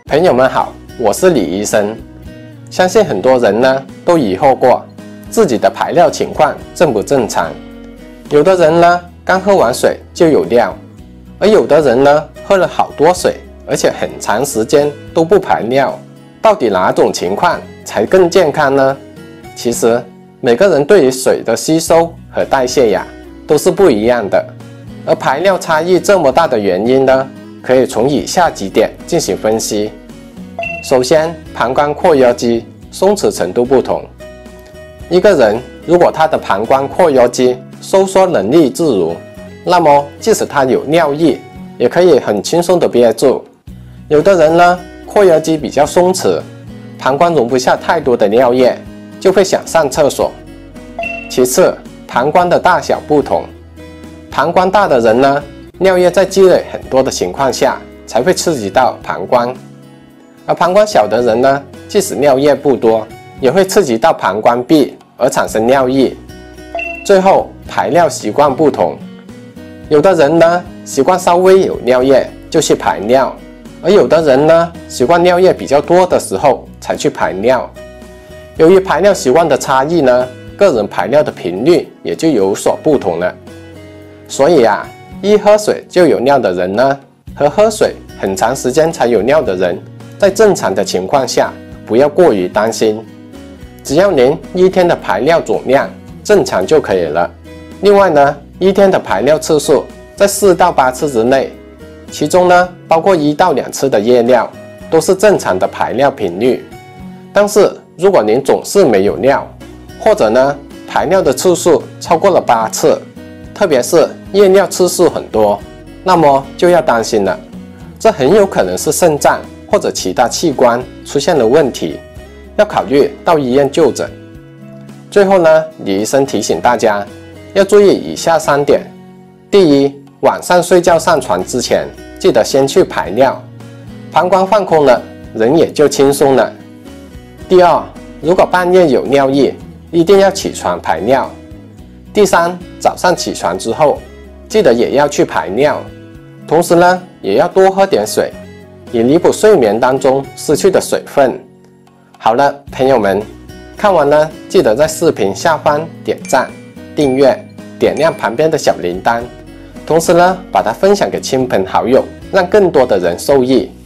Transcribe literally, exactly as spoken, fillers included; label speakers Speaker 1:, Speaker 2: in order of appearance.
Speaker 1: 朋友们好，我是李医生。相信很多人呢都疑惑过自己的排尿情况正不正常。有的人呢刚喝完水就有尿，而有的人呢喝了好多水，而且很长时间都不排尿。到底哪种情况才更健康呢？其实每个人对于水的吸收和代谢呀都是不一样的，而排尿差异这么大的原因呢，可以从以下几点进行分析。首先，膀胱括约肌松弛程度不同。一个人如果他的膀胱括约肌收缩能力自如，那么即使他有尿意，也可以很轻松的憋住。有的人呢，括约肌比较松弛，膀胱容不下太多的尿液，就会想上厕所。其次，膀胱的大小不同。膀胱大的人呢，尿液在积累很多的情况下才会刺激到膀胱，而膀胱小的人呢，即使尿液不多，也会刺激到膀胱壁而产生尿意。最后，排尿习惯不同，有的人呢习惯稍微有尿液就去排尿，而有的人呢习惯尿液比较多的时候才去排尿。由于排尿习惯的差异呢，个人排尿的频率也就有所不同了。所以啊，一喝水就有尿的人呢，和喝水很长时间才有尿的人，在正常的情况下不要过于担心，只要您一天的排尿总量正常就可以了。另外呢，一天的排尿次数在四到八次之内，其中呢包括一到两次的夜尿，都是正常的排尿频率。但是如果您总是没有尿，或者呢排尿的次数超过了八次，特别是夜尿次数很多，那么就要担心了，这很有可能是肾脏或者其他器官出现了问题，要考虑到医院就诊。最后呢，李医生提醒大家要注意以下三点。第一，晚上睡觉上床之前，记得先去排尿，膀胱放空了，人也就轻松了。第二，如果半夜有尿意，一定要起床排尿。第三，早上起床之后，记得也要去排尿，同时呢，也要多喝点水，以弥补睡眠当中失去的水分。好了，朋友们，看完呢，记得在视频下方点赞、订阅、点亮旁边的小铃铛，同时呢，把它分享给亲朋好友，让更多的人受益。